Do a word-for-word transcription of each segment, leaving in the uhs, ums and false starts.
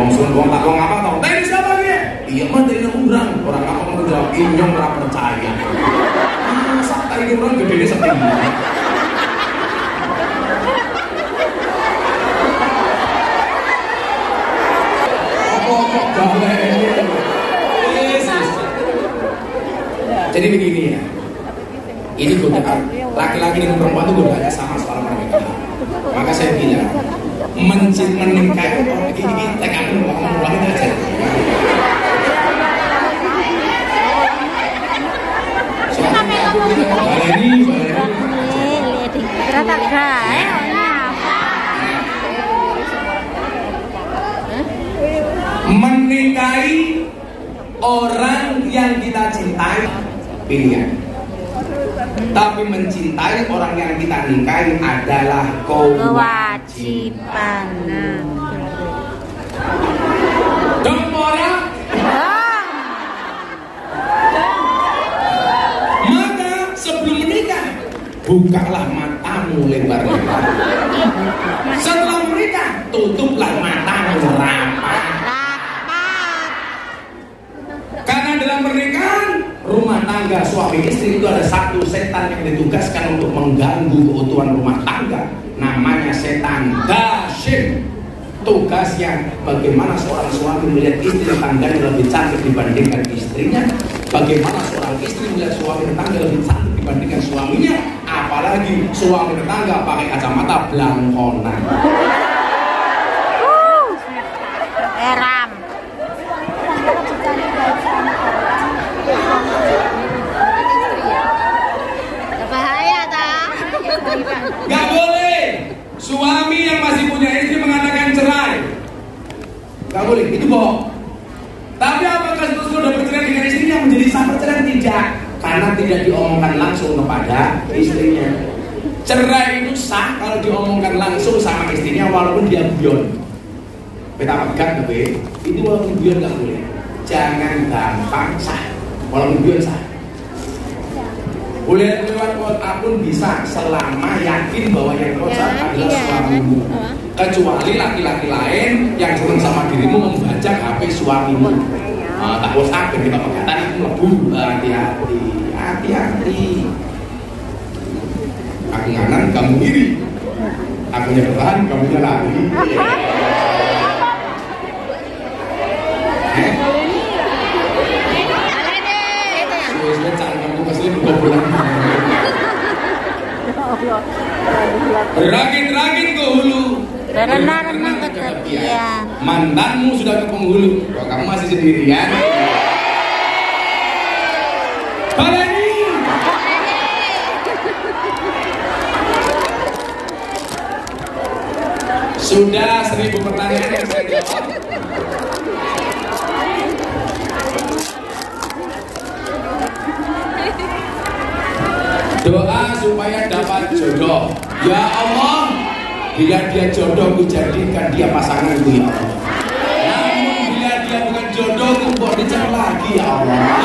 Wong Sunda tak wong apa tau? Tadi siapa dia? Iya mah dari urang. Orang apa mau jawab inyong ora percaya. Masa tadi urang gedene setinggi. Kok gawe ini? Jadi begini ya. Ini godaan laki-laki dengan perempuan itu godaannya sama soal mereka. Maka saya bilang mencit meningkai orang ini tekan ulang-ulang aja. Soalnya aku bilang baleni, baleni. Ternyata gay. Menikahi orang yang kita cintai pilihan, tapi mencintai orang yang kita nikahi adalah kewajiban. Dong orang. Maka sebelum menikah bukalah matamu lebar-lebar. Setelah menikah tutuplah matamu rapat. Karena dalam pernikahan rumah tangga suami istri itu ada satu setan yang ditugaskan untuk mengganggu keutuhan rumah tangga, namanya setan Gasyim. Tugasnya bagaimana seorang suami melihat istri tetangganya lebih cantik dibandingkan istrinya, bagaimana seorang istri melihat suami tetangga lebih cantik dibandingkan suaminya, apalagi suami tetangga pakai kacamata blangkonan. Eram. Bahaya tak? Gak boleh suami yang masih punya istri mengatakan cerai. Gak boleh, itu bohong. Tapi apakah sudah bercerai dengan istrinya menjadi sah perceraian? Tidak, karena tidak diomongkan langsung kepada istrinya. Cerai itu sah kalau diomongkan langsung sama istrinya walaupun dia guyon. Betapa pegang tapi itu walaupun guyon gak boleh. Jangan gampang sah, walaupun guyon sah. Boleh lewat WhatsApp pun bisa selama yakin bahwa yang WhatsApp adalah suamimu. Kecuali laki-laki lain yang senang sama dirimu membaca H P suamimu. Uh, tak WhatsApp dan kita pegatan itu lebu. Hati-hati, hati-hati. Aku nganan, kamu kiri. Aku bertahan, kamu lari. Eh? Sudah cari kamu kesini bergobolan. Ragin-ragin ke hulu, Berenang-renang ke tepian. Mantanmu sudah ke penghulu, kok kamu masih sendirian? Baleni. Sudah seribu pertanyaan yang saya jawab. Doa supaya dapat jodoh. Ya Allah, bila dia jodoh, ku jadikan dia pasanganku ya Allah. Namun bila dia bukan jodoh, ku buat dicari lagi ya Allah.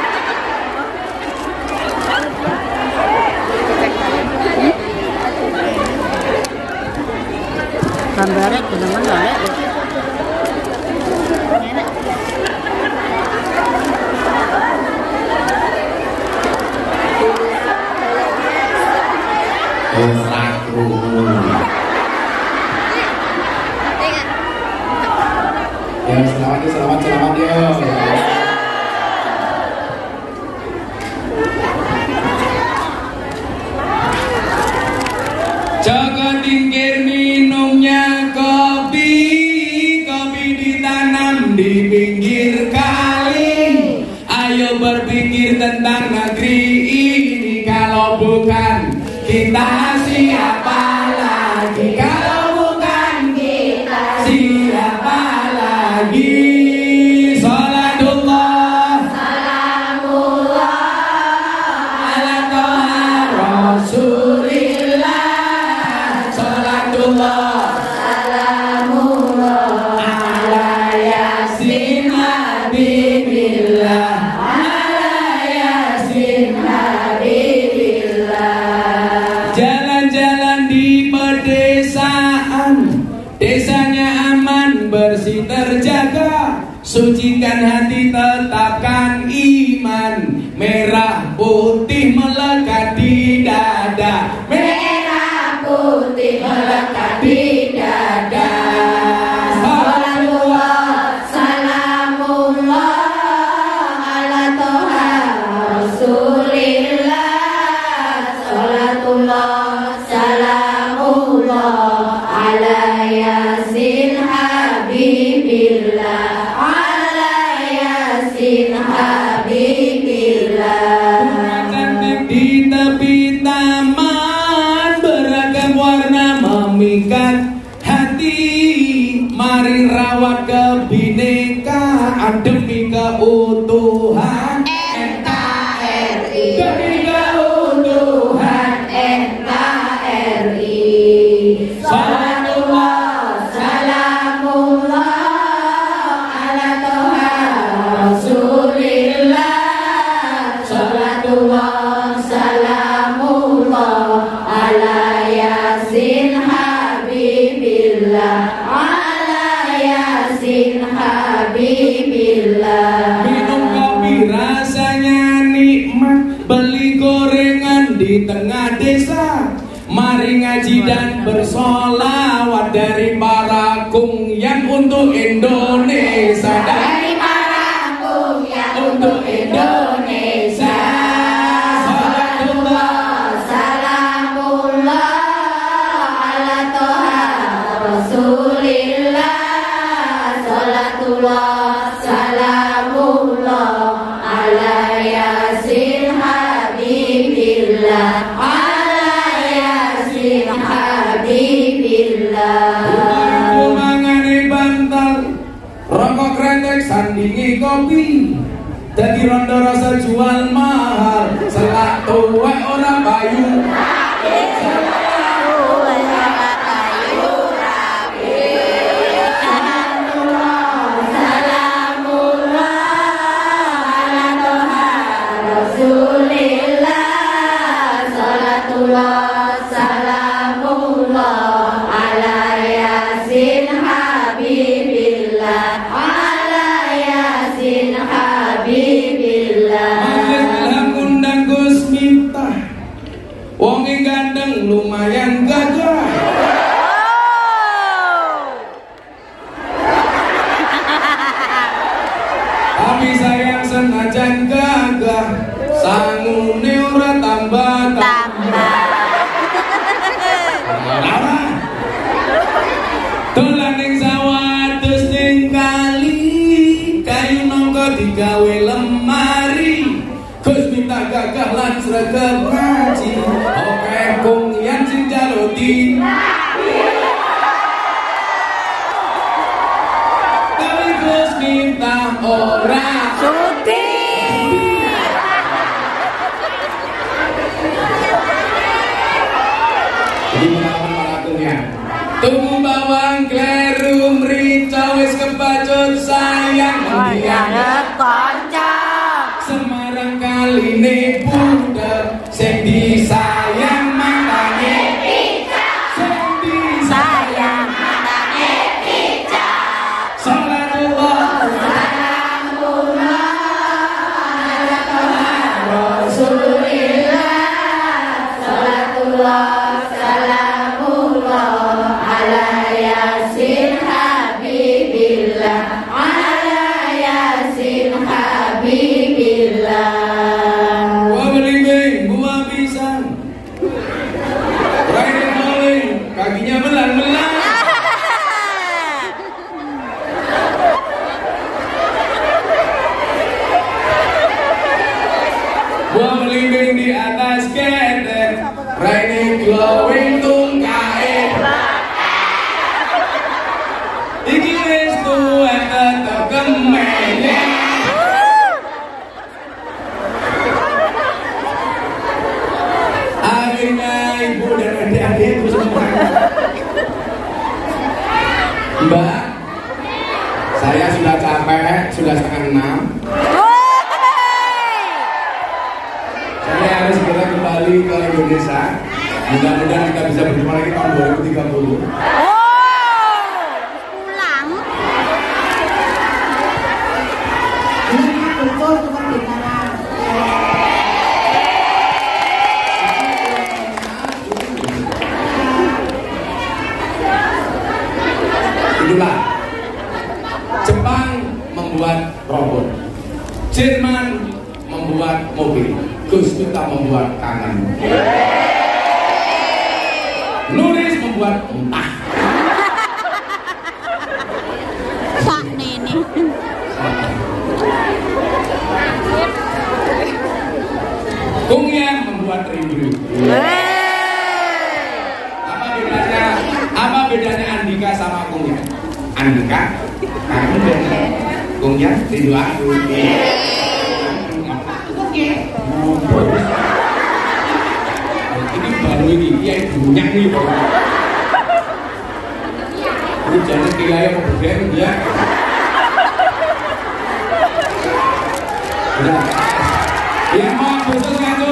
Gambarnya bener-bener Ora krungu. Ya selamat ya, selamat selamat ya. Jangan tingkir minumnya kopi, kopi ditanam di pinggir kali. Ayo berpikir tentang negeri ini, kalau bukan kita siapa lagi? Kalau bukan kita siapa lagi? Salatullah, salamullah ala toha rasulillah. Salatullah, salamullah ala yasin habibillah. Ala yasin habibillah. Jalan terjaga, sucikan hati, tetapkan iman. Merah putih melekat di dada, merah putih melekat di dada. Salatullah, salamullah ala toha rasulillah. Salatullah, salamullah ala yasin habibillah. Ala yasin habibillah. Di tepi taman beragam warna memikat hati. Mari rawat kebinekaan demi keutuhan N K R I. demi keutuhan N K R I. Salatullah, salamullah ala toha rasulillah. Salatullah, salamullah ala yasin habibillah. Ala yasin habibillah. Minum kopi rasanya nikmat, beli gorengan di tengah desa. Mari ngaji dan bersolawat dari para kungyan untuk Indonesia. Dari para kungyan untuk Indonesia. Salatullah, salamullah ala toha rasulillah. Salatullah, salamullah ala yasin habibillah. Ala yasin habibillah. Mangane bantal, rokok kretek sandingi kopi. Dadi rondo rasa jual mahal, selak tuwek ora payu. Salamullah ala yasin habibillah. Ala yasin habibillah. Majelis ilham undang Gus Miftah. Wong e ganteng lumayan gagah. Tapi sayang senajan gagah, sangune ora tambah tambah. Dolan ning sawah terus ning kali, kayu nangka digawe lemari. Gus Miftah gagah lan sregep ngaji, oke kungyan sing jaludi. Tapi Gus Miftah ora Sudi. Jadi menawan para kungyan. Tuku bawang kleru mrica wis kebacut sayang Wayang kanca. Semarang kaline budek sing disayang matane pica. Sing disayang Sayang matane pica. Salatullah, Salamullah ala toha rasulillah. Salatullah, salamullah ala yasin habibillah. Ala yasin habibillah. gua belimbing, gua pisang. Riding rolling, kakinya belang-belang. Gua belimbing di atas ketek, riding glowing tungkae. Iki wis tuwek tetep kemelek. Akhirnya ibu dan adik-adikku semua. Mbak, saya sudah capek, sudah setengah enam. Saya harus segera kembali ke Indonesia. Mudah-mudahan kita bisa berjumpa lagi tahun dua ribu tiga puluh. Oh, pulang. robot. Jerman membuat mobil, Gus Miftah membuat kangen. Nuris membuat entah. Pak Nene. Kung Yan membuat rindu. Apa bedanya? Apa bedanya Andika sama Kung Yan? Andika kangen dan Kung Yan rindu aku. Ini baru ini yang banyak nih. Ini jangan kira yang mau bergerak dia. Yang mau khusus